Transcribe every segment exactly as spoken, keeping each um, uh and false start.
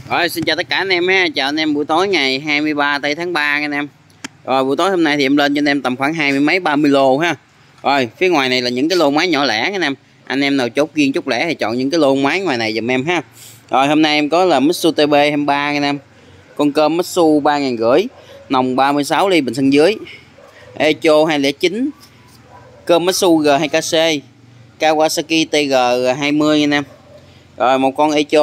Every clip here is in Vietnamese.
Rồi xin chào tất cả anh em ha, chào anh em buổi tối ngày hai mươi ba tây tháng ba anh em. Rồi buổi tối hôm nay thì em lên cho anh em tầm khoảng hai mươi mấy ba mươi lô ha. Rồi phía ngoài này là những cái lô máy nhỏ lẻ anh em. Anh em nào chốt riêng chốt lẻ thì chọn những cái lô máy ngoài này giùm em ha. Rồi hôm nay em có là Mitsu T B hai mươi ba anh em. Con cơm Mitsu ba nghìn rưỡi, nòng ba mươi sáu ly bình xăng dưới. Echo hai không chín, cơm Mitsu G hai K C, Kawasaki T G hai mươi anh em. Rồi một con Echo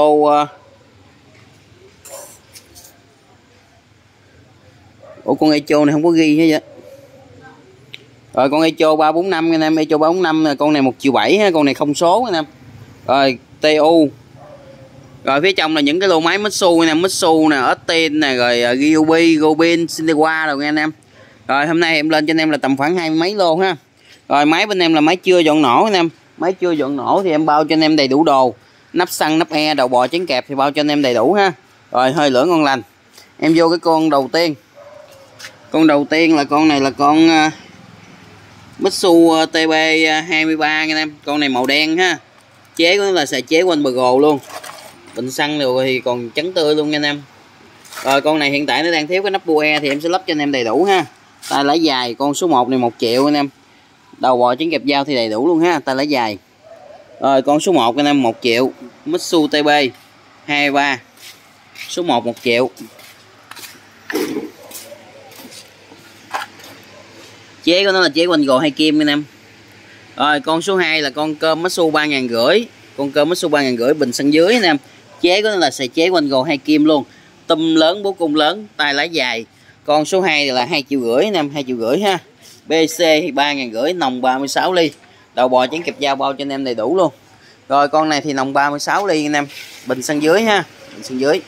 Ủa con Echo này không có ghi hết vậy. Rồi con Echo ba bốn năm anh em, Echo ba bốn năm, con này một triệu bảy ha, con này không số anh em. Rồi tê u. Rồi phía trong là những cái lô máy Mitsu nè, Mitsu nè, Austin nè, rồi Ryobi, Robin, Shindewa rồi nha anh em. Rồi hôm nay em lên cho anh em là tầm khoảng hai mươi mấy lô ha. Rồi máy bên em là máy chưa dọn nổ anh em. Máy chưa dọn nổ thì em bao cho anh em đầy đủ đồ. Nắp xăng, nắp e, đầu bò chén kẹp thì bao cho anh em đầy đủ ha. Rồi hơi lửa ngon lành. Em vô cái con đầu tiên. Con đầu tiên là con này là con uh, Mitsu T B hai mươi ba anh em. Con này màu đen ha. Chế của nó là xài chế quanh bờ gồ luôn. Bình xăng rồi thì còn trắng tươi luôn anh em. Rồi con này hiện tại nó đang thiếu cái nắp bô e thì em sẽ lắp cho anh em đầy đủ ha. Tay lái dài con số một này một triệu anh em. Đầu bò chén kẹp dao thì đầy đủ luôn ha, tay lái dài. Rồi con số một anh em một triệu, Mitsu T B hai mươi ba. Số một một triệu. Chế của nó là chế quanh gồ hai kim anh em. Rồi con số hai là con cơm Mitsu ba nghìn rưỡi, con cơm Mitsu ba nghìn rưỡi bình xăng dưới anh em. Chế của nó là xài chế quanh gồ hai kim luôn. Tum lớn, bố cung lớn, tay lái dài. Con số hai là hai triệu rưỡi anh em, hai triệu rưỡi ha. bê xê thì ba nghìn rưỡi, nòng ba mươi sáu ly. Đầu bò chén kẹp dao bao cho anh em đầy đủ luôn. Rồi con này thì nòng ba mươi sáu ly anh em, bình xăng dưới ha, bình xăng dưới.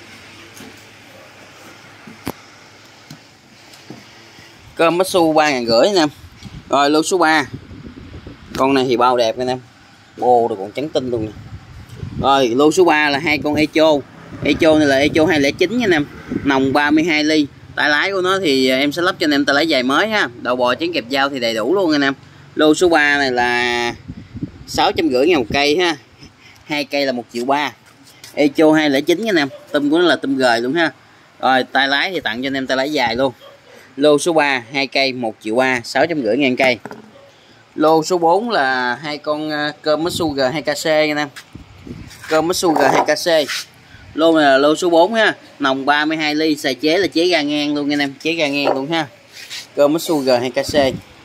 Cơm Mitsu ba nghìn rưỡi anh em. Rồi lô số ba. Con này thì bao đẹp anh em. Bô rồi còn trắng tinh luôn nè. Rồi lô số ba là hai con Echo. Echo này là Echo hai không chín anh em, nòng ba mươi hai ly. Tay lái của nó thì em sẽ lắp cho anh em tay lái dài mới ha. Đầu bò chén kẹp dao thì đầy đủ luôn anh em. Lô số ba này là sáu trăm rưỡi ngàn một cây ha. Hai cây là một triệu ba. Echo hai không chín anh em, tum của nó là tum gời luôn ha. Rồi tay lái thì tặng cho anh em tay lái dài luôn. Lô số ba hai cây một triệu ba, sáu trăm rưỡi ngàn cây. Lô số bốn là hai con cơm Mitsu G hai K C anh em. Cơm Mitsu G hai K C. Lô này là lô số bốn ha, nòng ba mươi hai ly, xài chế là chế ga ngang luôn anh em, chế ga ngang luôn ha. Cơm Mitsu G hai K C.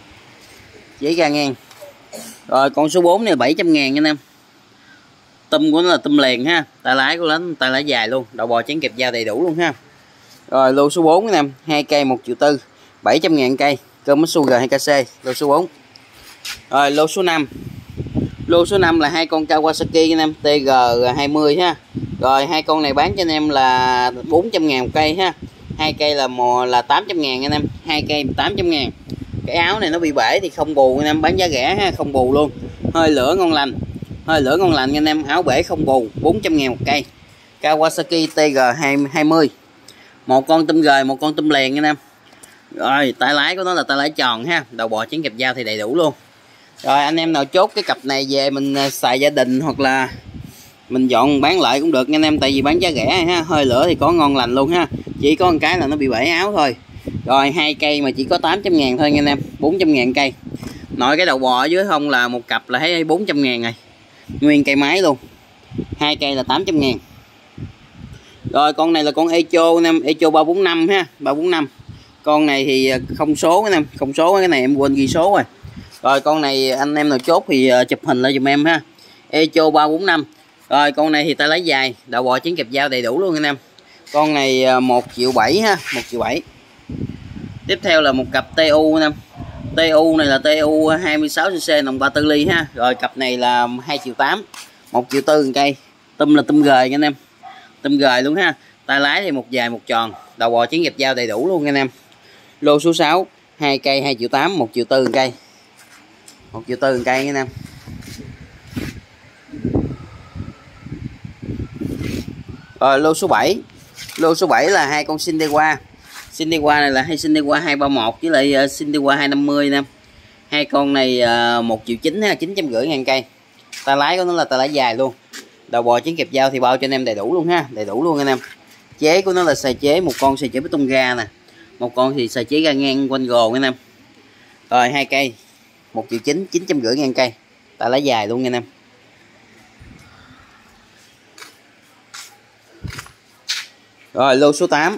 Chế ga ngang. Rồi con số bốn này là bảy trăm ngàn anh em. Tum của nó là tum liền ha, tay lái của nó tay lái dài luôn, đầu bò chén kẹp dao đầy đủ luôn ha. Rồi lô số bốn anh em, hai cây một triệu tư, bảy trăm ngàn cây. Cơm Mitsu G hai K C, lô số bốn. Rồi lô số năm. Lô số năm là hai con Kawasaki anh em, T G hai mươi ha. Rồi hai con này bán cho anh em là bốn trăm ngàn một cây ha. Hai cây là mò là tám trăm ngàn anh em, hai cây tám trăm ngàn. Cái áo này nó bị bể thì không bù anh em, bán giá rẻ ha, không bù luôn. Hơi lửa ngon lành. Hơi lửa ngon lành anh em, áo bể không bù, bốn trăm ngàn một cây. Kawasaki T G hai mươi. Một con tum gời, một con tum liền anh em. Rồi tay lái của nó là tay lái tròn ha, đầu bò chén kẹp dao thì đầy đủ luôn. Rồi anh em nào chốt cái cặp này về mình xài gia đình hoặc là mình dọn bán lại cũng được nha anh em, tại vì bán giá rẻ ha. Hơi lửa thì có ngon lành luôn ha, chỉ có một cái là nó bị bể áo thôi. Rồi hai cây mà chỉ có tám trăm ngàn thôi nha anh em, bốn trăm ngàn cây. Nội cái đầu bò ở dưới không là một cặp là thấy bốn trăm ngàn rồi, nguyên cây máy luôn. Hai cây là tám trăm ngàn. Rồi con này là con Echo anh em, Echo ba bốn năm ha, ba bốn năm. Con này thì không số anh em, không số, cái này em quên ghi số rồi. Rồi con này anh em nào chốt thì chụp hình lại giùm em ha. Echo ba bốn năm. Rồi con này thì tay lái dài, đầu bò chén kẹp dao đầy đủ luôn anh em. Con này một triệu bảy ha, một triệu bảy. Tiếp theo là một cặp tê u anh em. tê u này là tê u hai mươi sáu xê-xê nòng ba mươi tư ly ha. Rồi cặp này là hai triệu tám, một triệu tư cây. Tum là tum gời anh em. Tum gời luôn ha. Tay lái thì một dài một tròn, đầu bò chén kẹp dao đầy đủ luôn anh em. Lô số sáu, hai cây hai triệu tám, một triệu tư cây. một triệu tư cây anh em. Rồi lô số bảy. Lô số bảy là hai con Shindewa. Shindewa này là hai Shindewa hai ba mốt với lại Shindewa hai năm mươi anh em. Hai con này một triệu chín ha, chín trăm rưỡi ngàn cây. Tay lái của nó là tay lái dài luôn. Đầu bò chén kẹp dao thì bao cho anh em đầy đủ luôn ha, đầy đủ luôn anh em. chế của nó là xài chế, một con xài chế bê tông ga nè, một con thì xài chế ga ngang quanh gồ nha anh em. Rồi hai cây một triệu chín, chín trăm rưỡi ngàn cây, ta lá dài luôn nha anh em. Rồi lô số tám.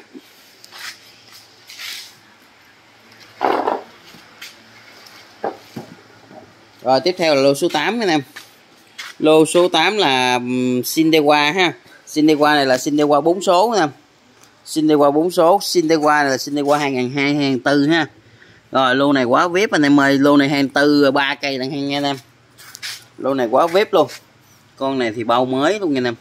Rồi tiếp theo là lô số tám anh em. Lô số tám là Sindewa ha. Sindewa này là Sindewa bốn số anh em. Sindewa bốn số, Sindewa này là Sindewa hai nghìn hai trăm, hai nghìn không trăm bốn ha. Rồi lô này quá vip anh em ơi, lô này hai nghìn không trăm bốn ba cây đặng nha anh em. Lô này quá vip luôn. Con này thì bao mới luôn nha anh em.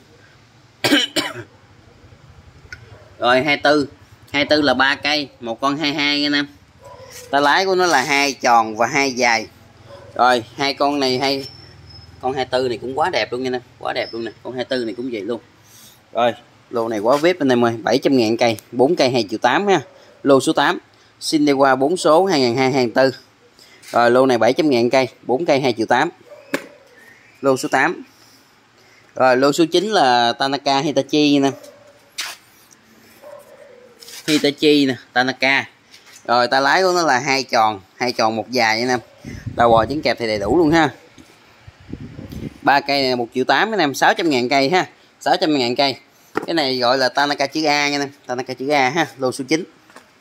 Rồi hai mươi tư, hai mươi tư là ba cây, một con hai mươi hai nha anh em. Ta lái của nó là hai tròn và hai dài. Rồi hai con này hay con hai mươi tư này cũng quá đẹp luôn nha anh em, quá đẹp luôn nè, con hai mươi tư này cũng vậy luôn. Rồi lô này quá vip anh em ơi, bảy trăm ngàn cây, bốn cây hai triệu tám ha. Lô số tám Sindewa bốn số hai nghìn hai trăm, hai nghìn không trăm bốn. Rồi lô này bảy trăm ngàn cây, bốn cây hai triệu tám. Lô số tám. Rồi lô số chín là Tanaka Hitachi nè. Hitachi nè, Tanaka. Rồi ta lái của nó là hai tròn, hai tròn một dài anh em. Đầu bò trứng kẹp thì đầy đủ luôn ha. Ba cây này một triệu tám anh em, sáu trăm ngàn cây ha, sáu trăm ngàn cây. Cái này gọi là Tanaka chữ A nha anh em, Tanaka chữ A ha, lô số chín.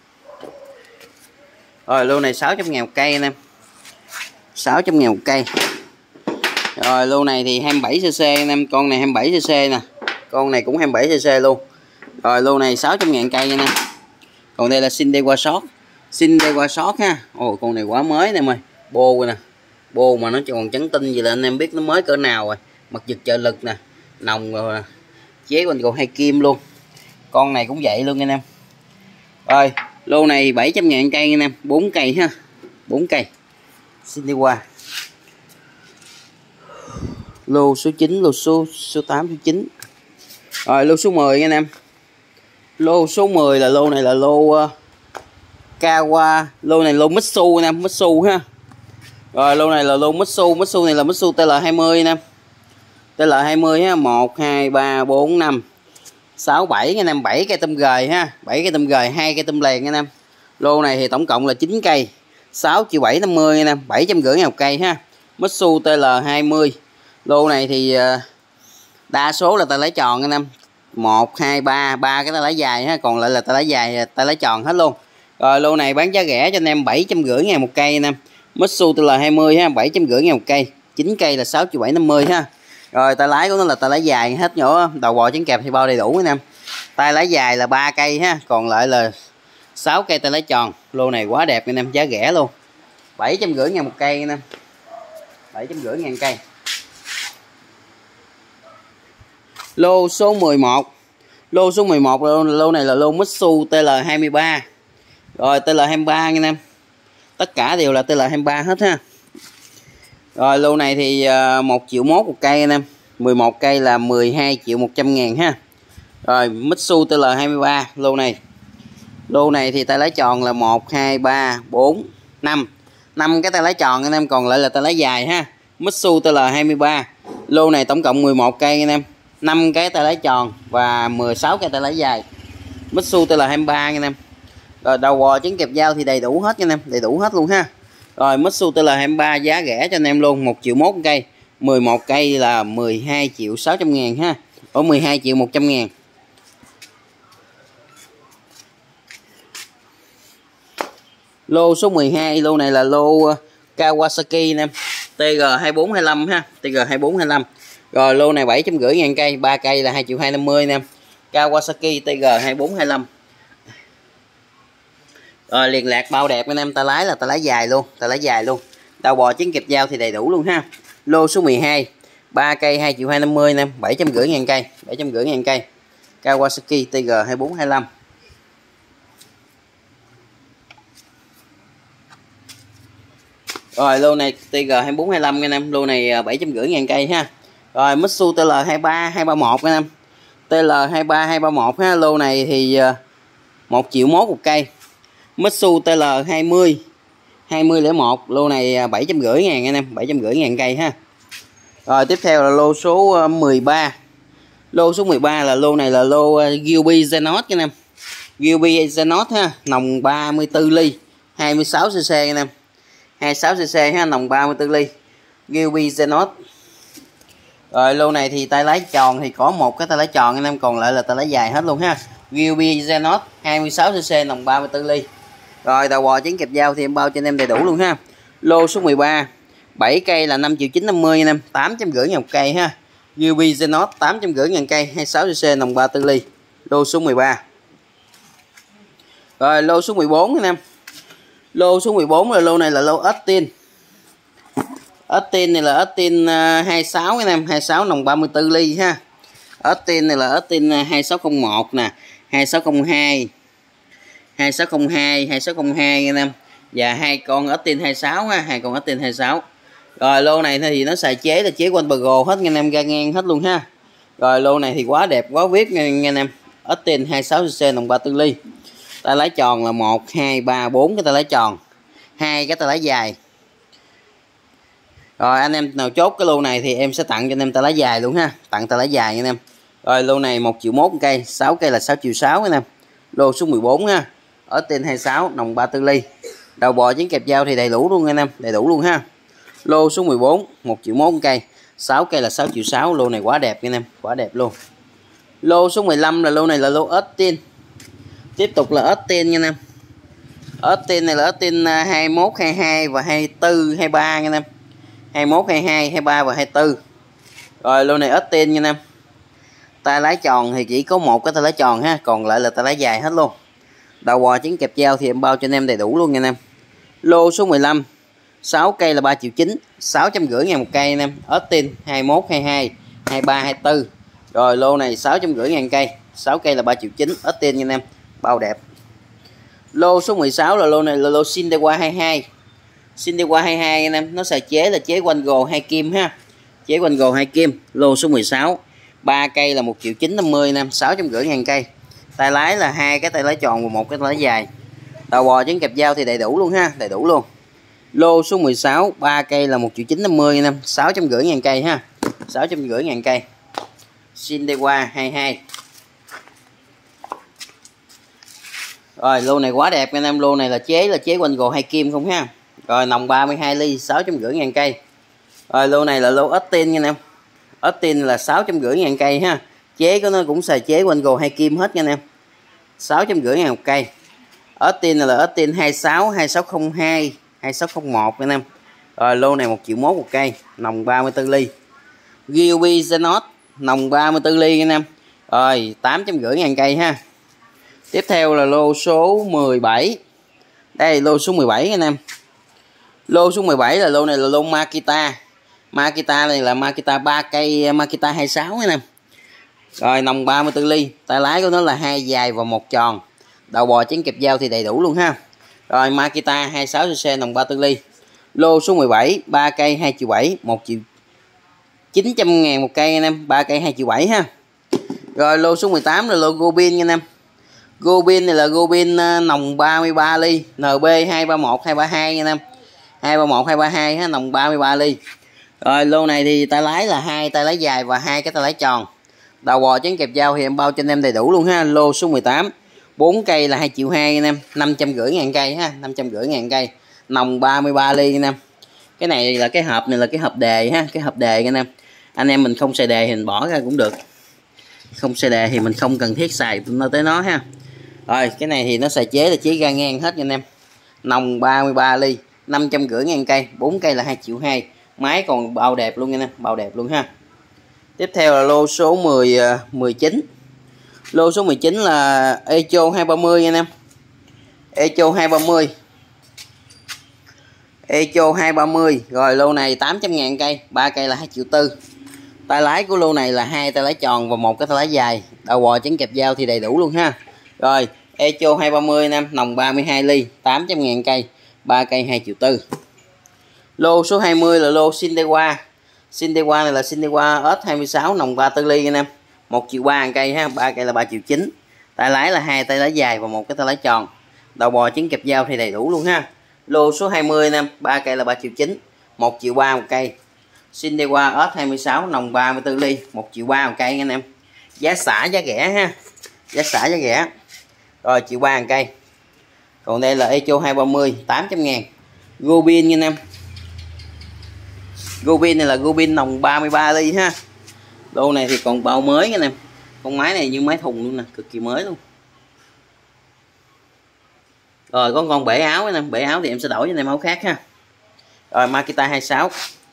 Rồi lô này sáu trăm ngàn một cây anh em, sáu trăm ngàn một cây. Rồi lô này thì hai mươi bảy xê xê anh em, con này hai mươi bảy xê xê nè, con này cũng hai mươi bảy xê xê luôn. Rồi lô này sáu trăm ngàn cây anh em. Còn đây là Sindewa short, Sindewa short ha. Ồ con này quá mới nè em ơi, bô rồi nè, bô mà nó còn trắng tinh gì là anh em biết nó mới cỡ nào rồi. Mặt giật trợ lực nè, nòng rồi nè, chế quanh còn hai kim luôn. Con này cũng vậy luôn anh em. Rồi lô này bảy trăm ngàn cây anh em, bốn cây ha, bốn cây Sindewa. Lô số chín, lô số số tám, số chín. Rồi lô số mười anh em. Lô số mười là lô này là lô uh, Kawa, lô này lô Mitsu anh em, Mitsu ha. Rồi lô này là lô Mitsu, Mitsu này là Mitsu T L hai mươi anh em. T L hai mươi ha, một hai ba bốn năm sáu bảy anh em, bảy cây tôm gời ha, bảy cây tôm gời, hai cây tôm lèn anh em. Lô này thì tổng cộng là chín cây, sáu triệu bảy trăm năm mươi anh em, bảy trăm rưỡi ngàn một cây ha. Mitsu T L hai mươi. Lô này thì uh, đa số là ta lấy tròn anh em. một hai ba, ba cái ta lấy dài ha, còn lại là ta lấy dài, ta lấy tròn hết luôn. Rồi lô này bán giá rẻ cho anh em bảy trăm rưỡi ngàn một cây anh em. Mitsu T L hai mươi ha, bảy trăm rưỡi ngàn một cây, chín cây là sáu triệu bảy trăm năm mươi ha. Rồi tay lái của nó là tay lái dài hết nhỏ, đầu bò trứng kẹp thì bao đầy đủ anh em. Tay lái dài là ba cây ha, còn lại là sáu cây tay lái tròn. Lô này quá đẹp anh em, giá rẻ luôn, bảy trăm rưỡi ngàn một cây anh em, bảy trăm rưỡi ngàn cây. Lô số mười một. Lô số mười một, lô, lô này là lô Mitsu T L hai mươi ba. Rồi T L hai mươi ba anh em, tất cả đều là T L hai mươi ba hết ha. Rồi lô này thì một triệu mốt một cây anh em, mười một cây là mười hai triệu một trăm ngàn ha. Rồi Mitsu T L hai mươi ba, lô này. Lô này thì tay lái tròn là một hai ba bốn năm, năm cái tay lái tròn anh em, còn lại là tay lái dài ha. Mitsu T L hai mươi ba. Lô này tổng cộng mười một cây anh em, năm cái tay lái tròn và mười sáu cái tay lái dài. Mitsu T L hai mươi ba anh em. Rồi đầu bò trứng kẹp dao thì đầy đủ hết anh em, đầy đủ hết luôn ha. Rồi Mitsu T L hai mươi ba giá rẻ cho anh em luôn, một triệu mốt cây, mười một cây là mười hai triệu sáu trăm ngàn ha, ở mười hai triệu một trăm ngàn. Lô số mười hai, lô này là lô Kawasaki anh em, T G hai bốn hai lăm ha, T G hai bốn hai lăm. Rồi lô này bảy trăm rưỡi ngàn cây, ba cây là hai triệu hai trăm năm mươi anh em. Kawasaki T G hai bốn hai lăm. Rồi liền lạc bao đẹp anh em, ta lái là ta lái dài luôn, ta lái dài luôn. Đầu bò trứng kẹp dao thì đầy đủ luôn ha. Lô số mười hai, ba cây hai triệu hai trăm năm mươi anh em, bảy trăm rưỡi ngàn cây, bảy trăm rưỡi ngàn cây. Kawasaki T G hai bốn hai lăm. Rồi lô này T G hai bốn hai lăm anh em, lô này bảy trăm rưỡi ngàn cây ha. Rồi Mitsu T L hai ba hai ba một anh em, T L hai ba hai ba một ha. Lô này thì một triệu mốt một cây. Mitsu T L hai mươi hai mươi lẻ một, lô này bảy trăm rưỡi ngàn anh em, bảy trăm rưỡi ngàn cây ha. Rồi tiếp theo là lô số mười ba. Lô số mười ba là lô này là lô Gilby Zenos anh em. Gilby Zenos ha, nòng ba mươi tư ly, hai mươi sáu xê xê anh em. hai mươi sáu xê xê ha, nòng ba mươi tư ly. Gilby Zenos. Rồi lô này thì tay lái tròn thì có một cái tay lái tròn anh em, còn lại là tay lái dài hết luôn ha. Gilby Zenos hai mươi sáu xê xê, nòng ba mươi tư ly. Rồi đầu bò chén kẹp dao thì em bao cho anh em đầy đủ luôn ha. Lô số mười ba, bảy cây là năm triệu chín trăm năm mươi anh em, tám trăm rưỡi ngàn một cây ha. Gilby Zenos tám trăm rưỡi ngàn cây, hai mươi sáu xê xê, nòng ba mươi tư ly. Lô số mười ba. Rồi lô số mười bốn anh em. Lô số mười bốn là lô này là lô Austin. Austin này là Austin hai mươi sáu anh em, hai mươi sáu nòng ba mươi tư ly ha. Austin này là Austin hai sáu không một nè, hai sáu không hai, hai sáu không hai, hai sáu không hai anh em. Và hai con Austin hai mươi sáu ha, hai con Austin hai mươi sáu. Rồi lô này thì nó xài chế là chế quanh bờ gồ hết anh em, ra ngang hết luôn ha. Rồi lô này thì quá đẹp, quá viết nha anh em. Austin hai mươi sáu xê xê, nòng ba mươi tư ly. Tay lái tròn là một, hai, ba, bốn cái tay lái tròn, hai cái tay lái dài. Rồi anh em nào chốt cái lô này thì em sẽ tặng cho anh em tay lái dài luôn ha, tặng tay lái dài anh em. Rồi lô này một triệu mốt cây, sáu cây là sáu triệu sáu anh em. Lô số mười bốn ha, ở tên hai mươi sáu, nòng ba mươi tư ly. Đầu bò chén kẹp dao thì đầy đủ luôn anh em, đầy đủ luôn ha. Lô số mười bốn, một triệu mốt cây, sáu cây là sáu triệu sáu, lô này quá đẹp anh em, quá đẹp luôn. Lô số mười lăm là lô này là lô Austin. Tiếp tục là Austin nha anh em. Austin này là Austin hai mốt, hai hai và hai tư, hai ba nha anh em. hai mốt, hai hai, hai ba và hai tư. Rồi lô này Austin nha anh em. Tay lái tròn thì chỉ có một cái tay lái tròn ha, còn lại là tay lái dài hết luôn. Đầu bò chén kẹp dao thì em bao cho anh em đầy đủ luôn nha anh em. Lô số mười lăm, sáu cây là ba triệu chín, sáu trăm rưỡi ngàn một cây anh em. Austin hai mốt, hai hai, hai ba, hai tư. Rồi lô này sáu trăm rưỡi ngàn cây, sáu cây là ba triệu chín, Austin nha anh em, bao đẹp. Lô số mười sáu là lô này là lô Sindewa hai mươi hai. Sindewa hai mươi hai anh em, nó xài chế là chế quanh gồ hai kim ha. Chế quanh gồ hai kim. Lô số mười sáu, ba cây là một triệu chín trăm năm mươi anh em, sáu trăm rưỡi ngàn cây. Tay lái là hai cái tay lái tròn và một cái tay lái dài. Đầu bò chén kẹp dao thì đầy đủ luôn ha, đầy đủ luôn. Lô số mười sáu, ba cây là một triệu chín trăm năm mươi anh em, sáu trăm rưỡi ngàn cây ha. sáu trăm rưỡi ngàn cây. Sindewa hai mươi hai. Rồi lô này quá đẹp anh em, lô này là chế là chế quanh gồ hai kim không ha. Rồi nòng ba mươi hai ly, sáu trăm rưỡi ngàn cây. Rồi lô này là lô Austin nha anh em. Austin là sáu trăm rưỡi ngàn cây ha. Chế của nó cũng xài chế quanh gồ hai kim hết nha anh em. sáu trăm rưỡi ngàn một cây. Austin là Austin hai sáu, hai sáu không hai, hai sáu không một anh em. Rồi lô này một triệu mốt một cây, nòng ba mươi tư ly. Gilby Zenos nòng ba mươi tư ly anh em. Rồi tám trăm rưỡi ngàn cây ha. Tiếp theo là lô số mười bảy. Đây lô số mười bảy anh em. Lô số mười bảy là lô này là lô Makita. Makita này là Makita ba cây, Makita hai mươi sáu anh em. Rồi nòng ba mươi tư ly, tay lái của nó là hai dài và một tròn. Đầu bò chén kẹp dao thì đầy đủ luôn ha. Rồi Makita hai mươi sáu xê xê, nòng ba mươi tư ly. Lô số mười bảy, ba cây hai triệu bảy, một triệu chín trăm ngàn một cây anh em, ba cây hai triệu bảy ha. Rồi lô số mười tám là lô Gobin anh em. Gobin này là Gobin nòng ba mươi ba ly, en bê hai ba một, hai ba hai anh em. hai ba một, hai ba hai ha, nòng ba mươi ba ly. Rồi lô này thì tay lái là hai tay lái dài và hai cái tay lái tròn. Đầu bò chén kẹp dao thì em bao cho anh em đầy đủ luôn ha. Lô số mười tám, bốn cây là hai triệu hai anh em, năm trăm rưỡi ngàn cây ha, năm trăm rưỡi ngàn cây. Nòng ba mươi ba ly anh em. Cái này là cái hộp này là cái hộp đề ha, cái hộp đề anh em. Anh em mình không xài đề thì mình bỏ ra cũng được. Không xài đề thì mình không cần thiết xài nó tới nó ha. Rồi cái này thì nó xài chế là chế ga ngang hết anh em. Nòng ba mươi ba ly, năm trăm rưỡi ngàn cây, bốn cây là hai triệu hai. Máy còn bao đẹp luôn anh em, bao đẹp luôn ha. Tiếp theo là lô số mười, mười chín. Lô số mười chín là Echo hai ba mươi anh em. Echo hai ba mươi. Echo hai ba mươi. Rồi lô này tám trăm ngàn cây, ba cây là hai triệu tư. Tay lái của lô này là hai tay lái tròn và một cái tay lái dài. Đầu bò chén kẹp dao thì đầy đủ luôn ha. Rồi Echo hai ba mươi anh em, nòng ba mươi hai ly, tám trăm ngàn cây, ba cây hai triệu tư. Lô số hai mươi là lô Sindewa. Sindewa này là Sindewa S hai mươi sáu, nòng ba mươi tư ly anh em, một triệu ba ngàn cây ha, ba cây là ba triệu chín. Tay lái là hai tay lái dài và một cái tay lái tròn. Đầu bò chén kẹp dao thì đầy đủ luôn ha. Lô số hai mươi anh em, ba cây là ba triệu chín, một triệu ba một cây. Sindewa S hai mươi sáu, nòng ba mươi tư ly, một triệu ba một cây anh em. giá xả giá rẻ ha, giá xả giá rẻ. Rồi triệu ba ngàn cây. Còn đây là Echo hai ba mươi tám trăm ngàn. Robin nha anh em. Robin này là Robin nòng ba mươi ba ly ha. Lô này thì còn bao mới nha anh em. Con máy này như máy thùng luôn nè, cực kỳ mới luôn. Rồi có con bể áo anh em, bể áo thì em sẽ đổi cho anh em áo khác ha. Rồi Makita hai mươi sáu.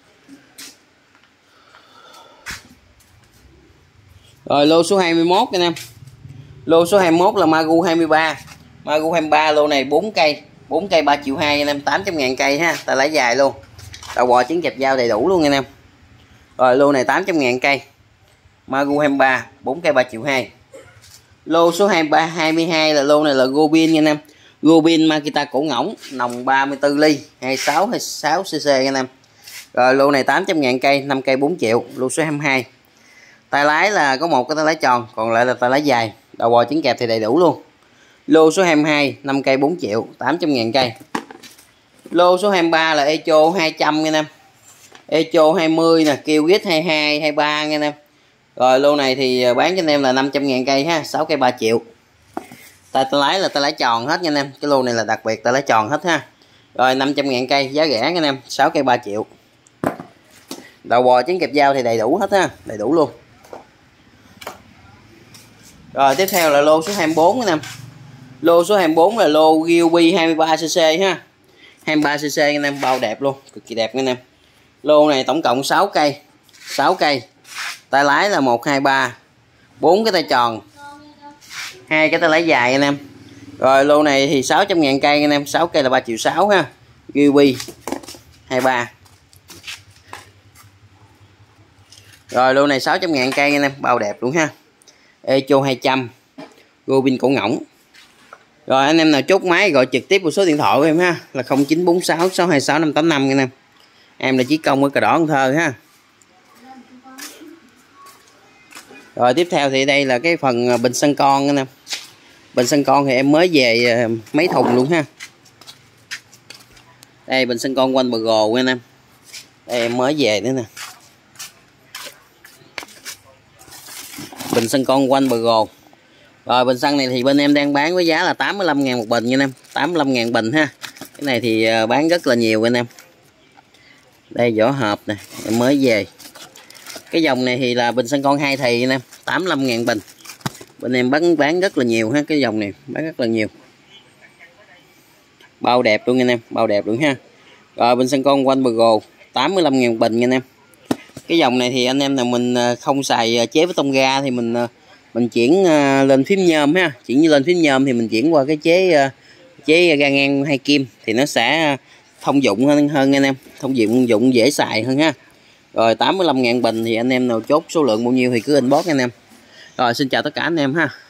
Rồi lô số hai mươi mốt anh em. Lô số hai mươi mốt là Magu hai mươi ba. Magu hai mươi ba lô này bốn cây, bốn cây ba triệu hai anh em, tám trăm ngàn cây ha, ta lấy dài luôn. Đầu bò trứng kẹp dao đầy đủ luôn anh em. Rồi lô này tám trăm ngàn cây. Magu hai mươi ba, bốn cây ba triệu hai. Lô số hai mươi ba hai mươi hai là lô này là Robin nha anh em. Robin Makita cổ ngỗng, nòng ba mươi tư ly, hai mươi sáu hai mươi sáu xê xê anh em. Rồi lô này tám trăm ngàn cây, năm cây bốn triệu. Lô số hai mươi hai. Tay lái là có một cái tay lái tròn, còn lại là tay lái dài. Đầu bò trứng kẹp thì đầy đủ luôn. Lô số hai mươi hai, năm cây bốn triệu, tám trăm ngàn cây. Lô số hai mươi ba là Echo hai trăm anh em. Echo hai mươi nè, Killgit hai mươi hai, hai mươi ba anh em. Rồi lô này thì bán cho anh em là năm trăm ngàn cây ha, sáu cây ba triệu. Tay lái là tay lái tròn hết nha anh em. Cái lô này là đặc biệt tay lái tròn hết ha. Rồi năm trăm ngàn cây, giá rẻ anh em, sáu cây ba triệu. Đầu bò trứng kẹp dao thì đầy đủ hết ha, đầy đủ luôn. Rồi tiếp theo là lô số hai mươi bốn anh em. Lô số hai mươi bốn là lô Ryobi hai mươi ba xê xê ha. hai mươi ba xê xê anh em, bao đẹp luôn, cực kỳ đẹp anh em. Lô này tổng cộng sáu cây, sáu cây. Tay lái là một hai ba, bốn cái tay tròn, hai cái tay lái dài anh em. Rồi lô này thì sáu trăm ngàn cây anh em, sáu cây là ba triệu sáu ha. Ryobi hai mươi ba. Rồi lô này sáu trăm ngàn cây anh em, bao đẹp luôn ha. Echo hai trăm, Robin cổ ngỗng. Rồi anh em nào chốt máy gọi trực tiếp vào số điện thoại của em ha, là không chín bốn sáu sáu hai sáu năm tám năm anh em. Em là Chí Công ở Cờ Đỏ Cần Thơ ha. Rồi tiếp theo thì đây là cái phần bình xăng con anh em. Bình xăng con thì em mới về mấy thùng luôn ha. Đây bình xăng con quanh bờ gồ anh em. Đây em mới về nữa nè. Bình xăng con quanh bờ gồ. Rồi bình xăng này thì bên em đang bán với giá là tám mươi lăm ngàn một bình nha anh em, tám mươi lăm ngàn bình ha. Cái này thì bán rất là nhiều anh em. Đây vỏ hộp nè, em mới về. Cái dòng này thì là bình xăng con hai thì anh em, tám mươi lăm ngàn bình. Bên em bán bán rất là nhiều ha, cái dòng này bán rất là nhiều. Bao đẹp luôn anh em, bao đẹp luôn ha. Rồi bình xăng con quanh bờ gồ tám mươi lăm ngàn bình nha anh em. Cái dòng này thì anh em nào mình không xài chế với tông ga thì mình mình chuyển lên phím nhôm ha, chuyển như lên phím nhôm thì mình chuyển qua cái chế chế ga ngang hai kim thì nó sẽ thông dụng hơn hơn anh em, thông dụng dụng dễ xài hơn ha. Rồi tám mươi lăm ngàn bình thì anh em nào chốt số lượng bao nhiêu thì cứ inbox anh em. Rồi xin chào tất cả anh em ha.